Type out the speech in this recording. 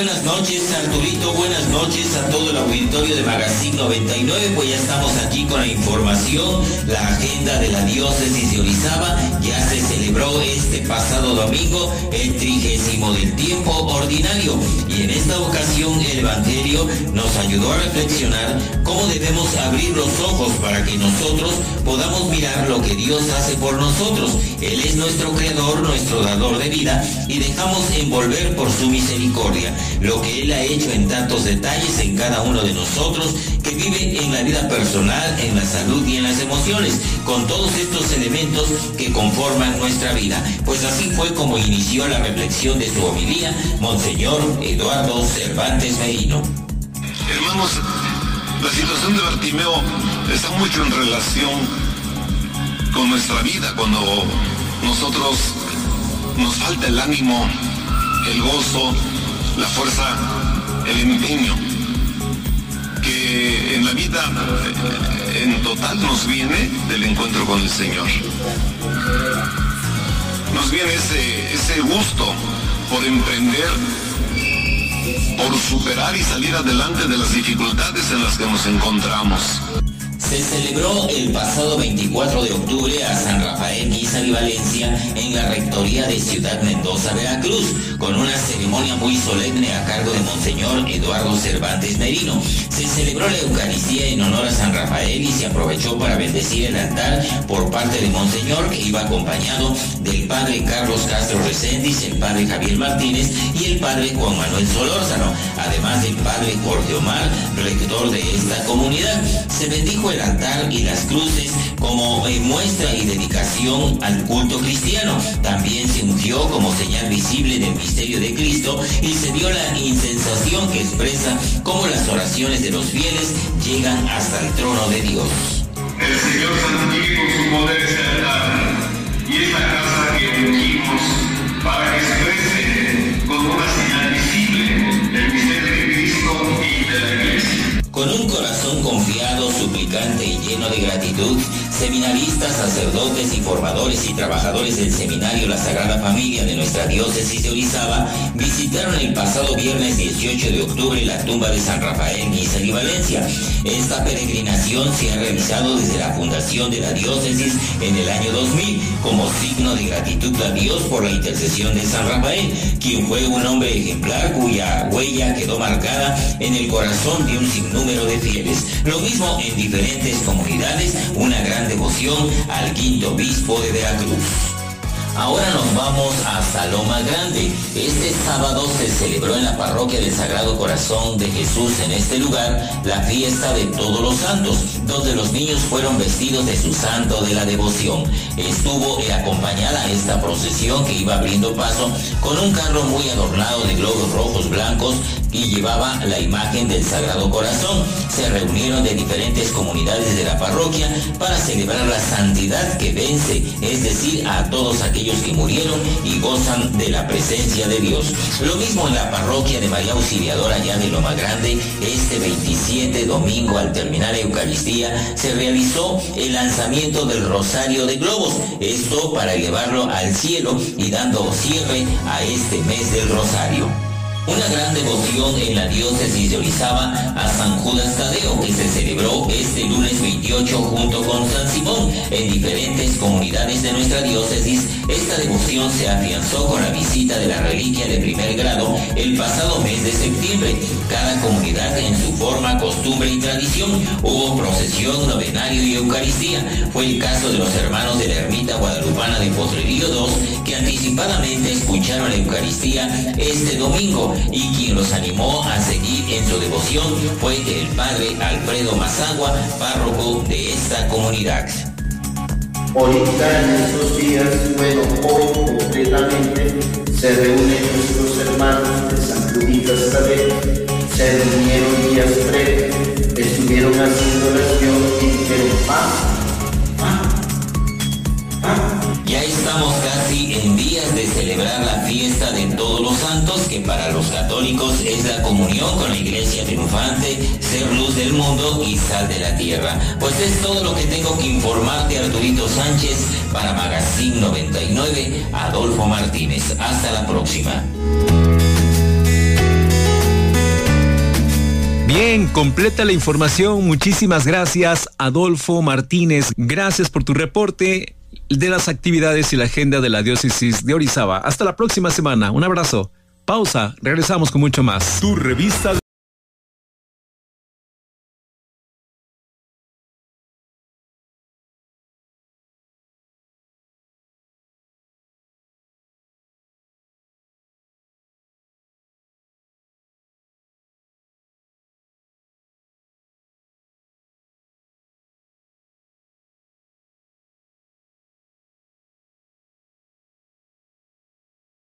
buenas noches, Arturito, buenas noches a todo el auditorio de Magazine 99, pues ya estamos aquí con la información, la agenda de la diócesis de Orizaba. Ya se celebró este pasado domingo el 30º del tiempo ordinario, y en esta ocasión el Evangelio nos ayudó a reflexionar cómo debemos abrir los ojos para que nosotros podamos mirar lo que Dios hace por nosotros. Él es nuestro creador, nuestro dador de vida, y dejamos envolver por su misericordia lo que Él ha hecho en tantos detalles en cada uno de nosotros, que vive en la vida personal, en la salud y en las emociones, con todos estos elementos que conforman nuestra vida. Pues así fue como inició la reflexión de su homilía Monseñor Eduardo Cervantes Merino. Hermanos, la situación de Bartimeo está mucho en relación con nuestra vida, cuando nosotros nos falta el ánimo, el gozo, la fuerza, el empeño, que en la vida en total nos viene del encuentro con el Señor. Nos viene ese gusto por emprender, por superar y salir adelante de las dificultades en las que nos encontramos. Se celebró el pasado 24 de octubre a San Rafael Guízar y Valencia en la Rectoría de Ciudad Mendoza, Veracruz, con una ceremonia muy solemne a cargo de Monseñor Eduardo Cervantes Merino. Se celebró la Eucaristía en honor a San Rafael y se aprovechó para bendecir el altar por parte de Monseñor, que iba acompañado del Padre Carlos Castro Reséndiz, el Padre Javier Martínez y el Padre Juan Manuel Solórzano, además del Padre Jorge Omar, rector de esta comunidad. Se bendijo el altar y las cruces como muestra y dedicación al culto cristiano. También se ungió como señal visible del misterio de Cristo y se dio la incensación que expresa cómo las oraciones de los fieles llegan hasta el trono de Dios. El Señor santifique con su poder ese altar y esta casa que ungimos para que exprese con una señal visible el misterio de Cristo y de la Iglesia. Con un corazón confiado, suplicante y lleno de gratitud, seminaristas, sacerdotes y formadores y trabajadores del seminario La Sagrada Familia de nuestra diócesis de Orizaba visitaron el pasado viernes 18 de octubre la tumba de San Rafael Guízar y Valencia. Esta peregrinación se ha realizado desde la fundación de la diócesis en el año 2000 como signo de gratitud a Dios por la intercesión de San Rafael, quien fue un hombre ejemplar cuya huella quedó marcada en el corazón de un sinnúmero de fieles. Lo mismo en diferentes comunidades, una gran devoción al quinto obispo de Veracruz. Ahora nos vamos hasta Loma Grande. Este sábado se celebró en la parroquia del Sagrado Corazón de Jesús en este lugar la fiesta de Todos los Santos, donde los niños fueron vestidos de su santo de la devoción. Estuvo acompañada esta procesión que iba abriendo paso con un carro muy adornado de globos rojos blancos y llevaba la imagen del Sagrado Corazón. Se reunieron de diferentes comunidades de la parroquia para celebrar la santidad que vence, es decir, a todos aquellos que murieron y gozan de la presencia de Dios. Lo mismo en la parroquia de María Auxiliadora allá de Loma Grande. Este 27 domingo, al terminar la Eucaristía, se realizó el lanzamiento del Rosario de Globos, esto para elevarlo al cielo y dando cierre a este mes del Rosario. Una gran devoción en la diócesis de Orizaba a San Judas Tadeo, que se celebró este lunes 28 junto con San Simón en diferentes comunidades de nuestra diócesis. Esta devoción se afianzó con la visita de la reliquia de primer grado el pasado mes de septiembre. Cada comunidad en su forma, costumbre y tradición. Hubo procesión, novenario y Eucaristía. Fue el caso de los hermanos de la Ermita Guadalupana de Potrerillo II, que anticipadamente escucharon la Eucaristía este domingo, y quien los animó a seguir en su devoción fue el padre Alfredo Mazagua, párroco de esta comunidad. Ahorita en estos días, bueno, hoy concretamente, se reúnen nuestros hermanos de San Juditas Tadeo, se reunieron días previos, estuvieron haciendo oración y dijeron, Ya estamos casi en días de celebrar la fiesta de Todos los Santos, que para los católicos es la comunión con la Iglesia triunfante, ser luz del mundo y sal de la tierra. Pues es todo lo que tengo que informarte, Arturito Sánchez, para Magazine 99, Adolfo Martínez. Hasta la próxima. Bien, completa la información. Muchísimas gracias, Adolfo Martínez. Gracias por tu reporte de las actividades y la agenda de la diócesis de Orizaba. Hasta la próxima semana. Un abrazo. Pausa. Regresamos con mucho más. Tu revista